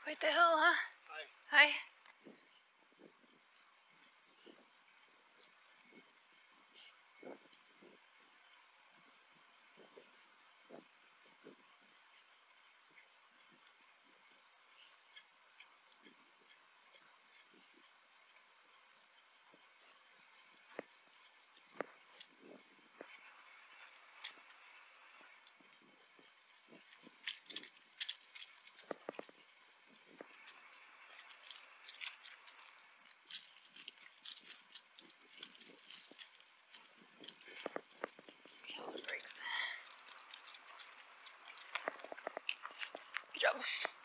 Quite the hill, huh? Hi. Hi. Breaks. Good job.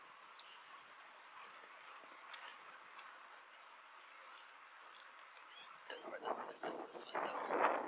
Don't know where that's other side of this one though.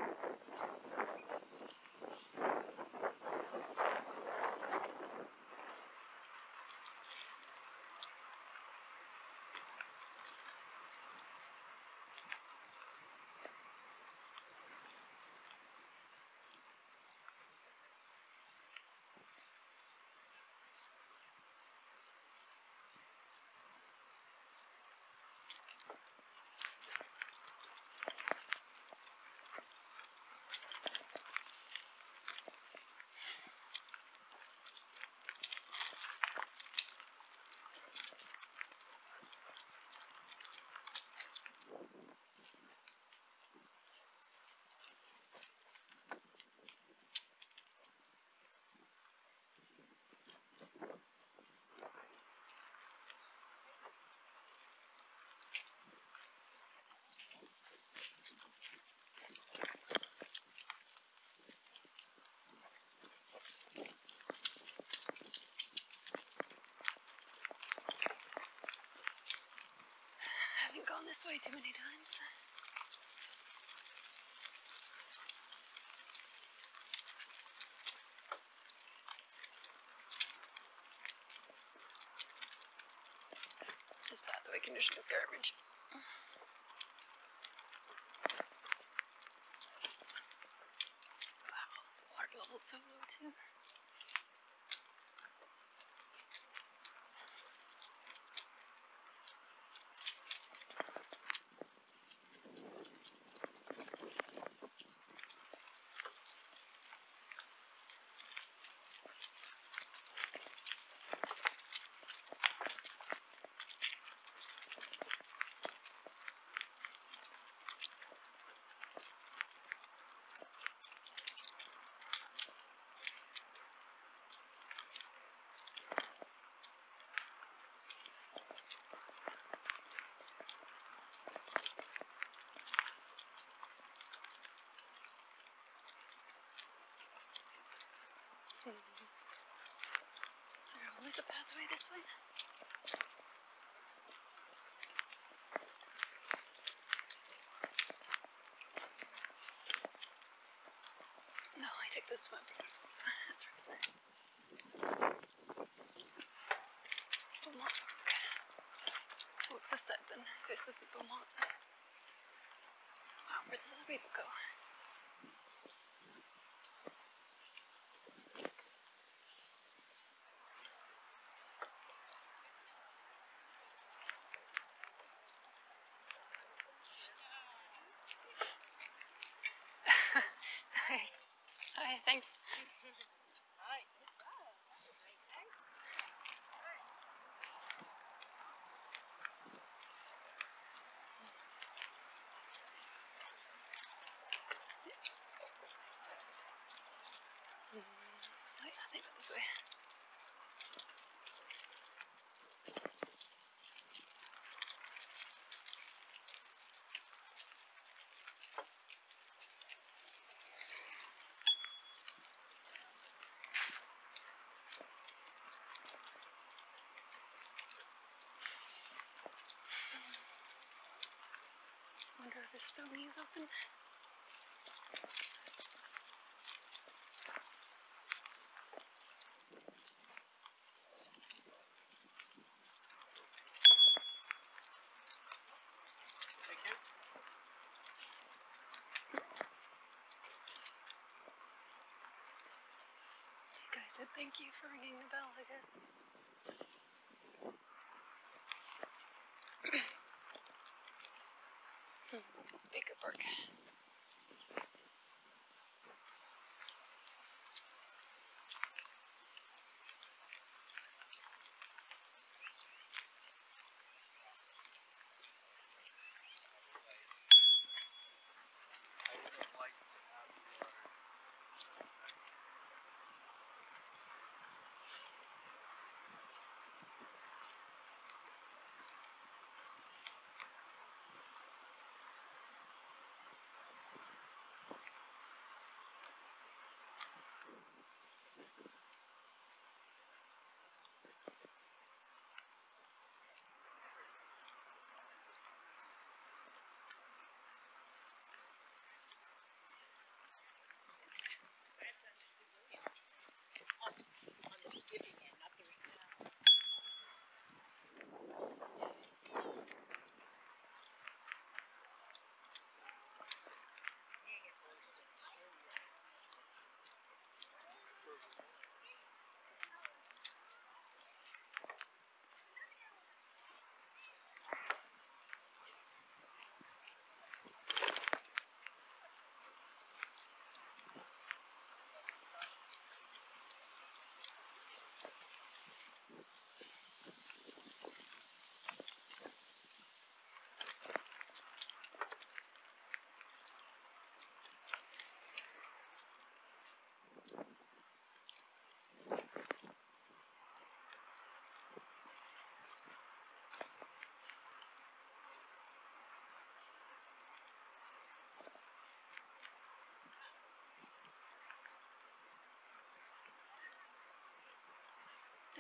I haven't gone this way too many times. This pathway condition is garbage. Wow, the water level's so low too. Is there always a pathway this way? No, I take this to my brother's house. That's right there. Bowmont Park. So what's this side then? This is Bowmont. Wow, where does other people go? Hi. Hi, thanks. Hi. I think this way. Wonder if this Stoney is open. Thank you. You guys said thank you for ringing the bell, I guess.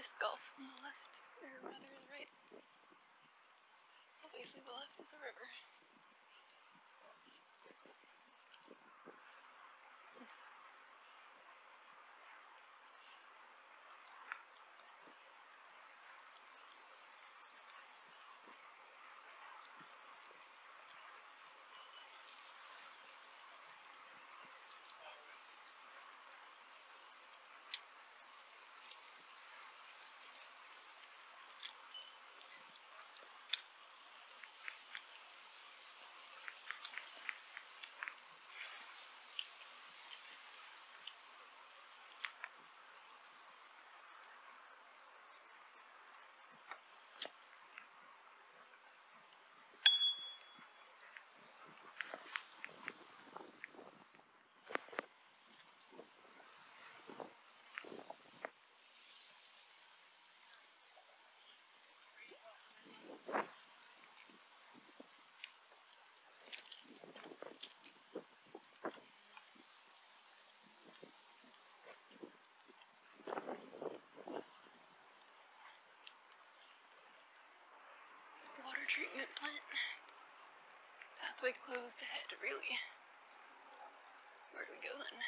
disc golf on the left, or rather the right. Obviously the left is a river. Water treatment plant. Pathway closed ahead, really. Where do we go then?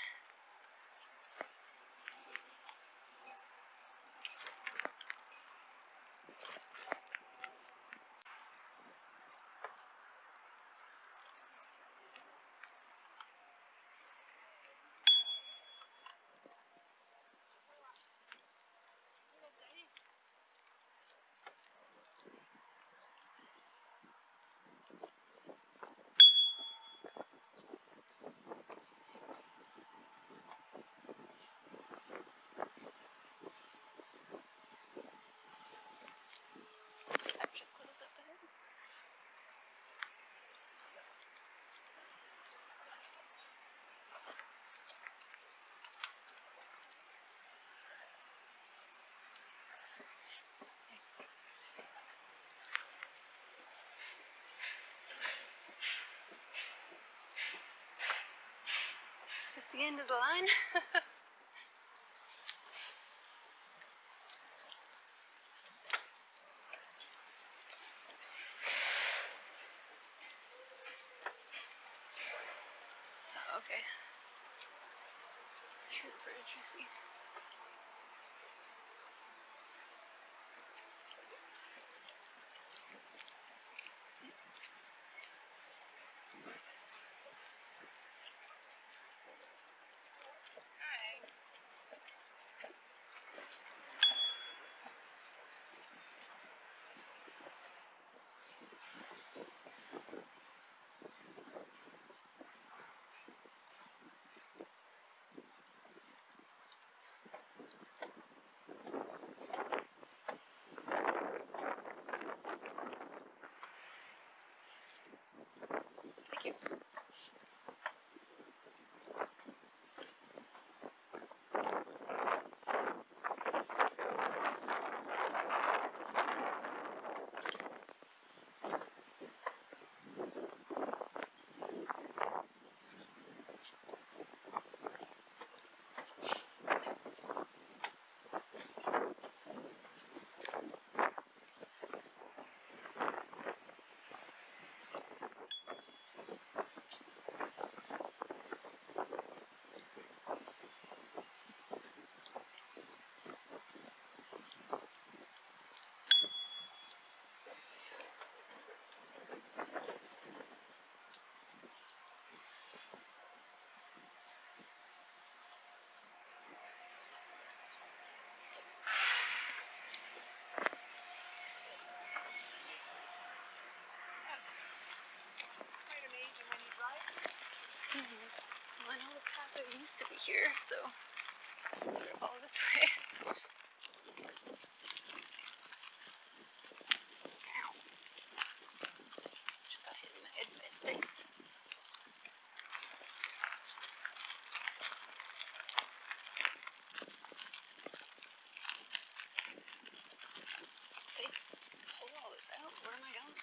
Actually close up ahead. Is this the end of the line? Oh, okay. Through the bridge, I see. Thank you. Well, I know the pathway used to be here, so I'm gonna follow this way. Ow. Just got hit in my head by a stick. They pull all this out. Where am I going?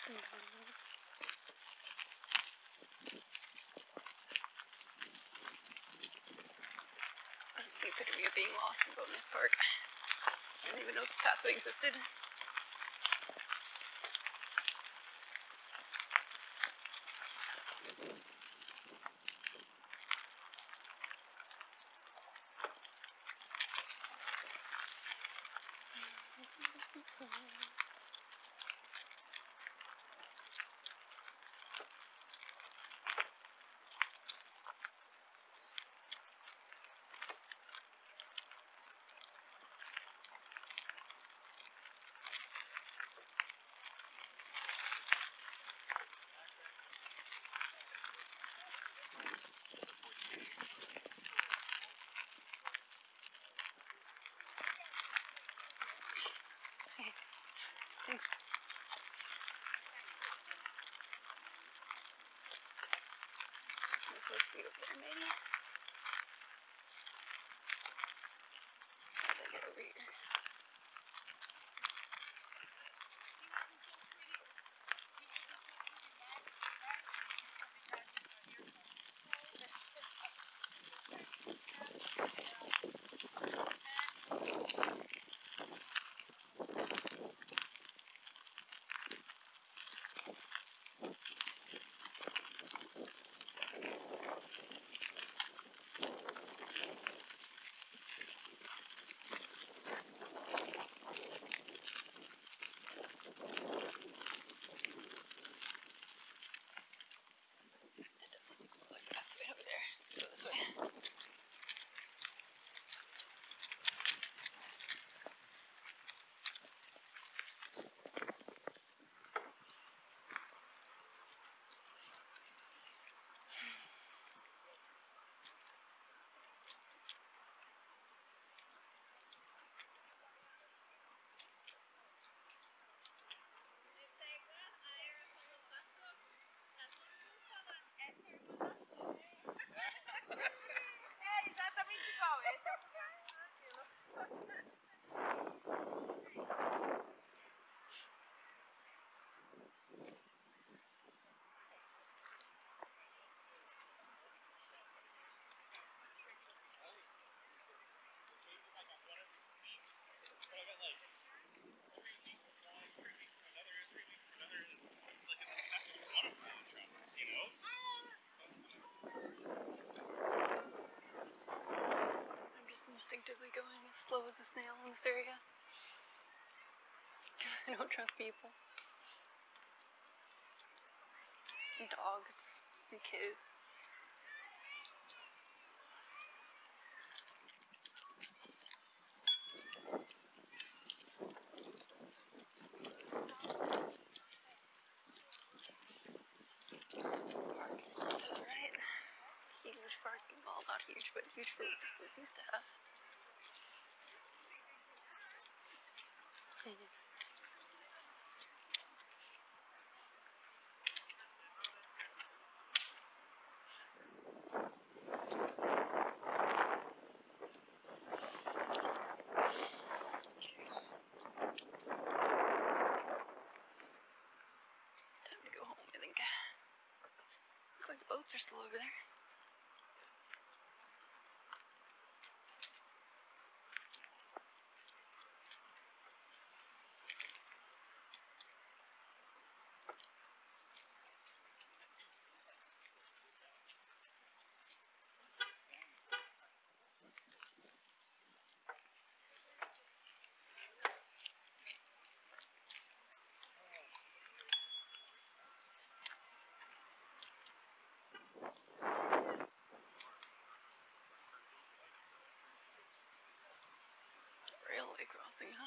This is the epitome of being lost in Bowness Park. I didn't even know this pathway existed. Thanks. This looks be over there, maybe. How did I get over here? Instinctively going as slow as a snail in this area. I don't trust people. And dogs. And kids. Parking lot to the right. Huge parking, well, not huge, but huge for what this place used to have. Time to go home, I think. Looks like the boats are still over there. Railway crossing, huh?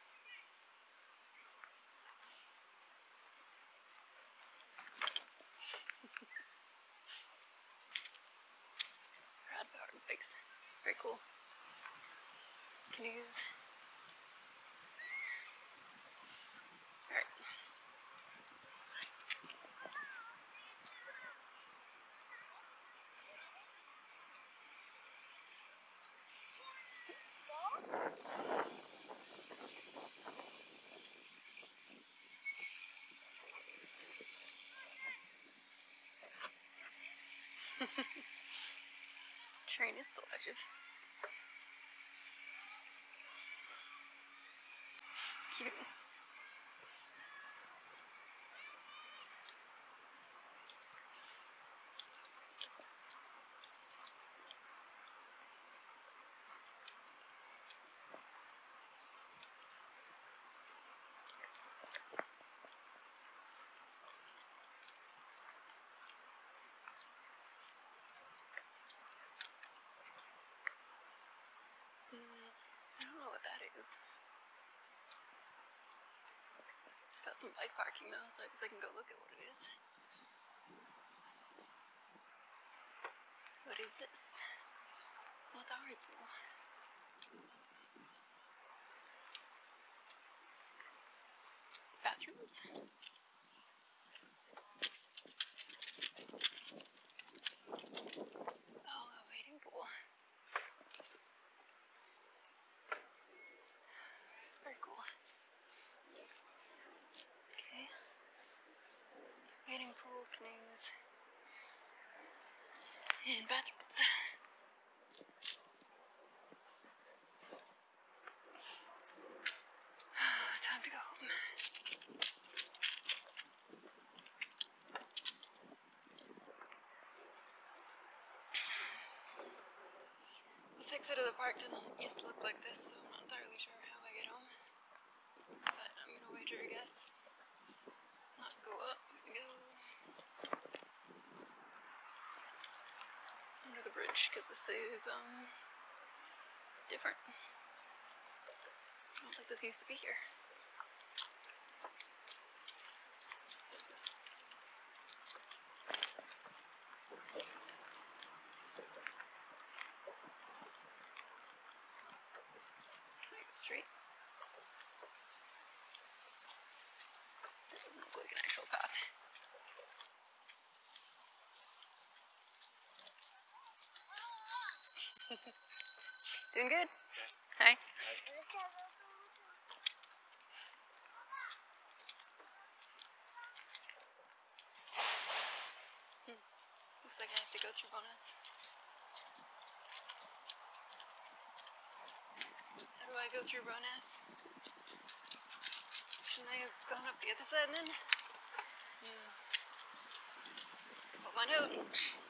Rad powered bikes. Very cool. Canoes. Alright. train is still active. Cute. I don't know what that is. Got some bike parking though, so I guess I can go look at what it is. What is this? What are you? Bathrooms? Oh, a waiting pool. Very cool. Okay. Waiting pool, canoes, and bathrooms. Time to go home. This exit of the park didn't used to look like this, so I'm not entirely sure how I get home. But I'm gonna wager a guess. Not go up, go under the bridge, because this is different. I don't think this used to be here. Can I go straight? That doesn't look like an actual path. Doing good? Hi. Looks like I have to go through Bowness. How do I go through Bowness? Shouldn't I have gone up the other side then? Guess I'll find out.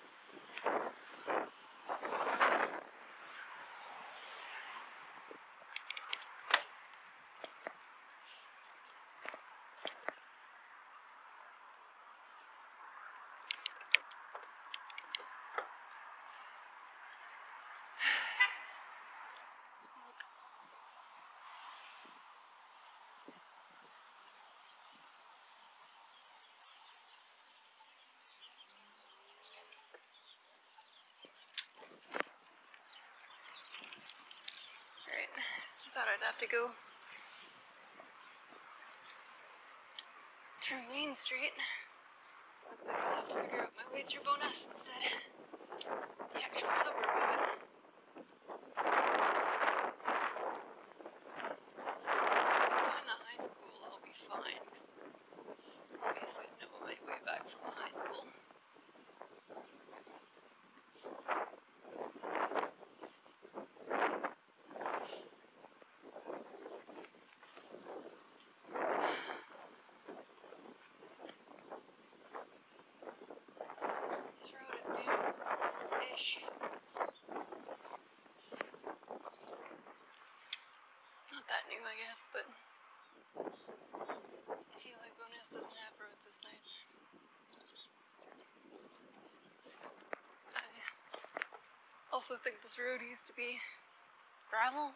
Alright, I thought I'd have to go through Main Street. Looks like I'll have to figure out my way through Bowness instead. The actual suburb of it. If I'm in high school, I'll be fine, 'cause obviously I know my way back from the high school. This road is new-ish. Not that new, I guess, but I feel like Bowness doesn't have roads this nice. I also think this road used to be gravel.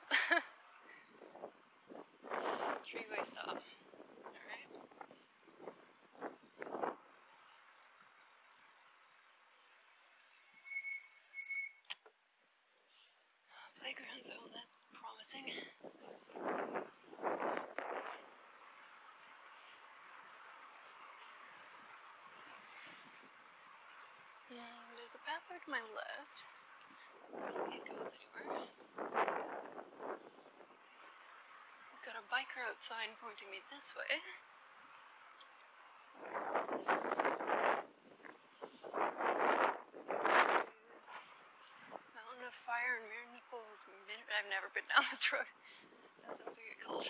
Three-way stop. Alright. Playground zone, that's promising. There's a pathway to my left. I don't think it goes anywhere. We've got a bike route sign pointing me this way. This is Mountain of Fire and Miracles Minute. I've never been down this road. That sounds like a cult.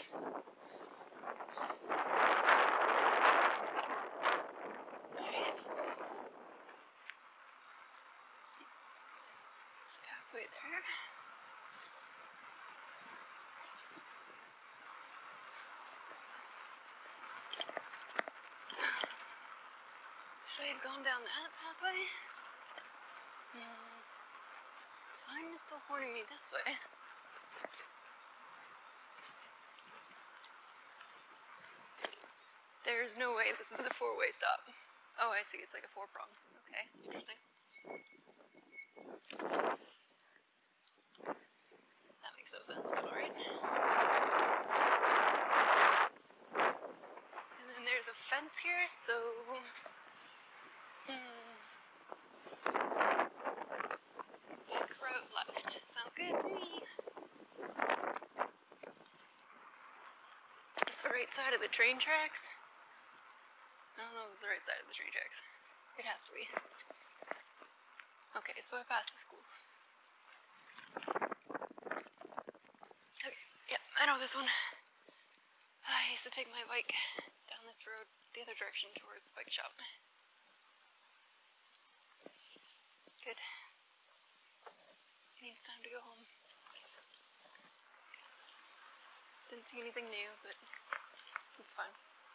Alright. There's a pathway there. Should I have gone down that pathway? Sign is still pointing me this way. There's no way this is a four-way stop. Oh, I see. It's like a four-prong. Okay, interesting. That makes no sense, but alright. And then there's a fence here, so... Pick road left. Sounds good to me. It's the right side of the train tracks. I don't know if it's the right side of the train tracks. It has to be. Okay, so I passed the school. Okay, yep, I know this one. I used to take my bike down this road the other direction towards the bike shop. Good. It needs time to go home. Didn't see anything new, but it's fine.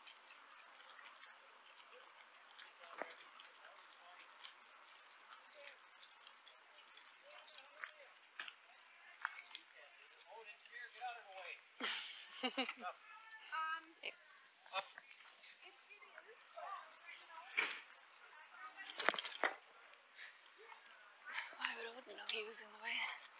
Hey. Why would I wouldn't know he was in the way?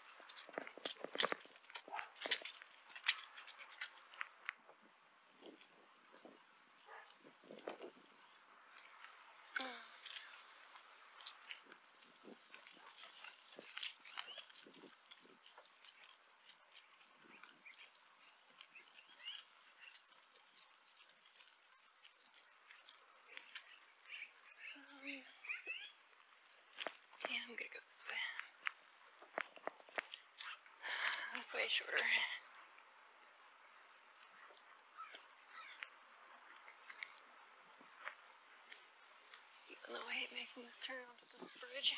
Yeah, I'm gonna go this way. This way is shorter. Even though I hate making this turn onto this bridge.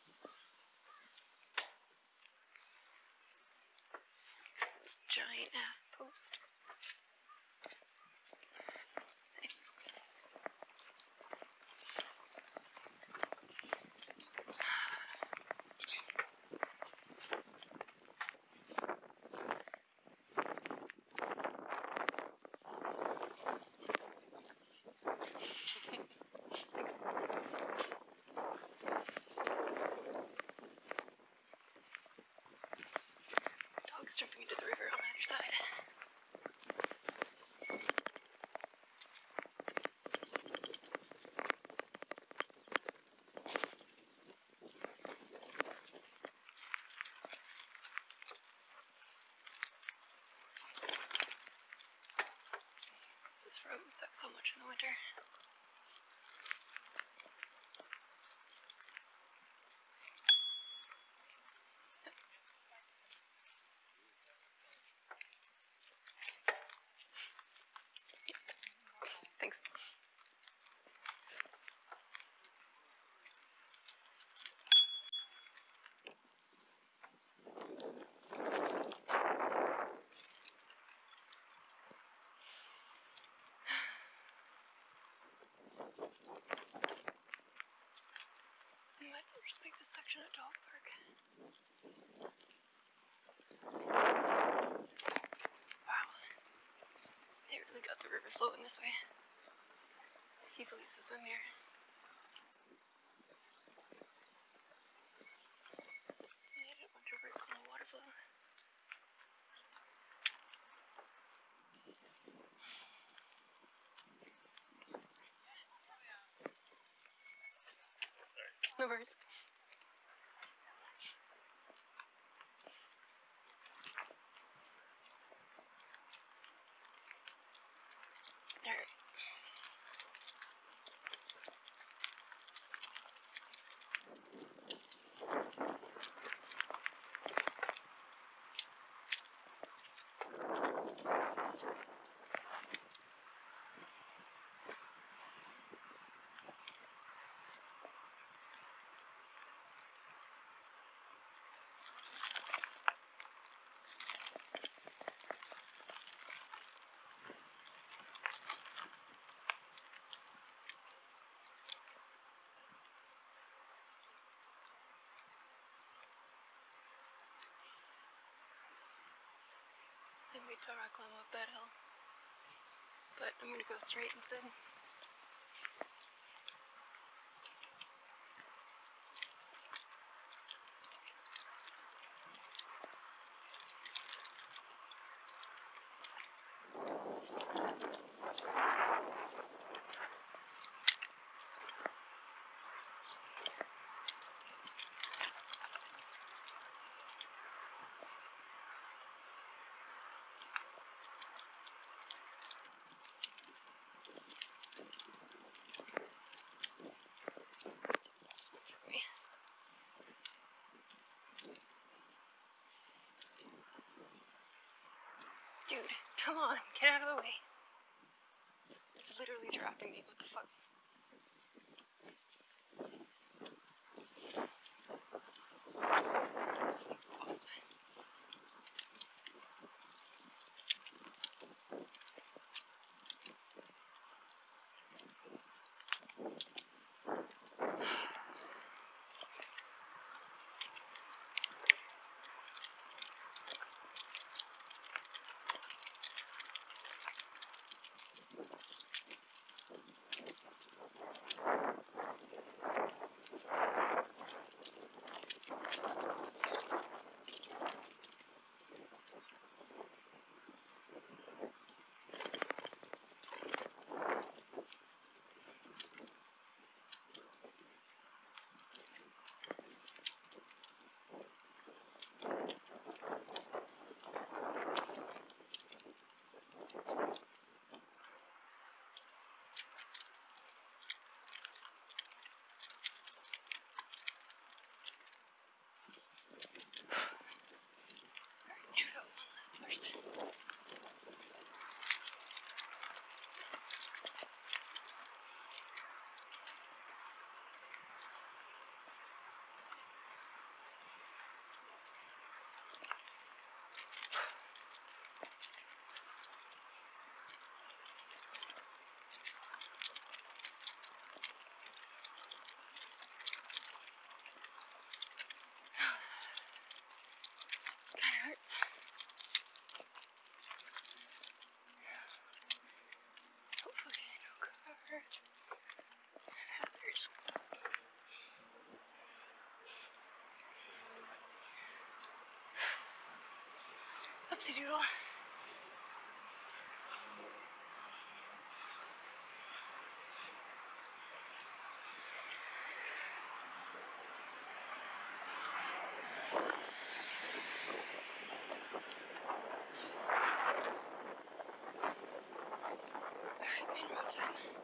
This giant ass post. Thanks. Dog's jumping into the river on the other side. This road sucks so much in the winter. Thanks. You might as well just make this section a dog park. Wow. They really got the river flowing this way. People used to swim here. They did a bunch of work on the water flow. No worries. Alright. wait till I climb up that hill. But I'm gonna go straight instead. Dude, come on, get out of the way. It's literally trapping me, what the fuck? Stupid wasp. Hurts. Hopefully no cars. Others. Oopsie doodle. Alright, main road time.